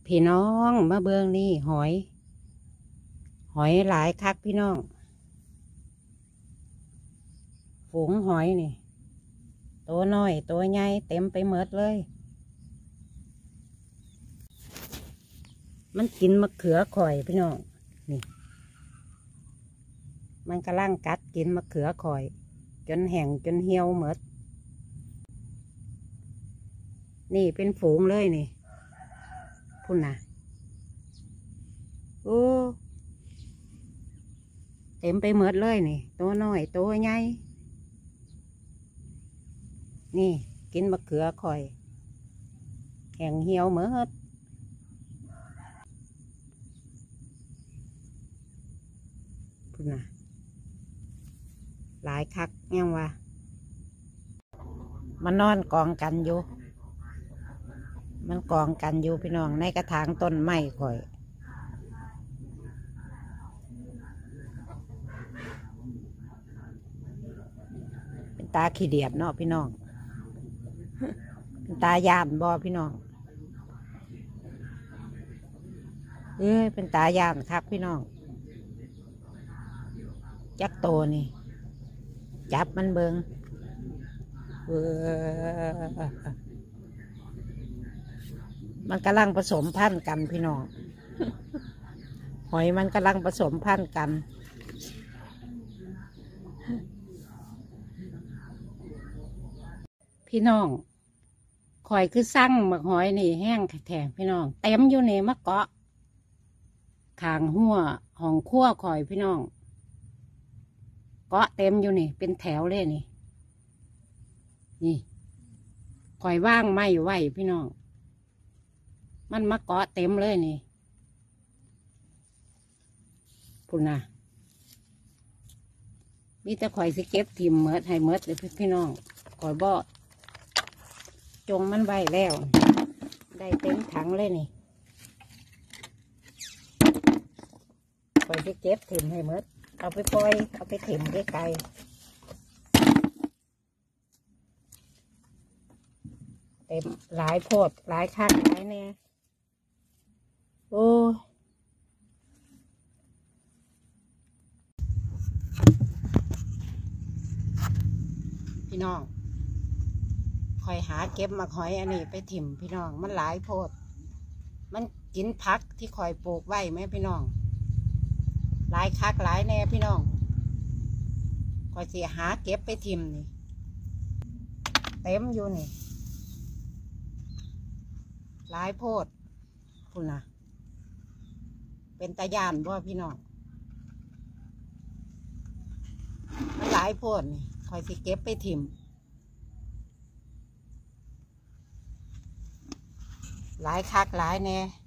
พี่น้องมาเบิ่งนี่หอยหลายคักพี่น้องฝูงหอยนี่ตัวน้อยตัวใหญ่เต็มไปหมดเลยมันกินมะเขือข่อยพี่น้องนี่มันกำลังกัดกินมะเขือข่อยจนแห้งจนเหี่ยวหมดนี่เป็นฝูงเลยนี่พุ่นน่ะโอ้เต็มไปหมดเลยนี่ตัวน้อยตัวใหญ่นี่กินมะเขือข่อยแห้งเหี่ยวหมดพุ่นน่ะหลายคักยังวะมันนอนกองกันอยู่มันกองกันอยู่พี่น้องในกระถางต้นไม้ข่อยเป็นตาขี้เดียดเนาะพี่น้องเป็นตาย่านบ่พี่น้องเป็นตาย่านครับพี่น้องจักโตนี่จับมันเบิงมันกำลังผสมพันธุ์กันพี่น้องหอยมันกำลังผสมพันธุ์กันพี่น้องข่อยคือสั่งหมึกหอยนี่แห้งแข็งพี่น้องเต็มอยู่ในมะเกาะขางหัวห้องขั้วข่อยพี่น้องเกาะเต็มอยู่นี่เป็นแถวเลยนี่ข่อยว่างไม่ไหวพี่น้องมันมาเกาะเต็มเลยนี่พุ่นน่ะมีแต่ข่อยสิเก็บทิมเมิดให้เมิดเลยพี่น้องข่อยบ่จงมันไว้แล้วได้เต็มถังเลยนี่ข่อยสิเก็บทิมให้เมิดเอาไปปล่อยเอาไปถิ่มไกลๆเต็มหลายโพดหลายคักหลายแน่โอ้พี่น้องคอยหาเก็บมาหอยอันนี้ไปถิ่มพี่น้องมันหลายโพดมันกินผักที่คอยปลูกไว้ไหมพี่น้องหลายคักหลายแน่พี่น้องคอยเสียหาเก็บไปถิ่มนี่เต็มอยู่นี่หลายโพดคุณนะเป็นตาย่านบ่พี่น้องมันหลายโพดนี่คอยสิเก็บไปถิ่มหลายคักหลายแน่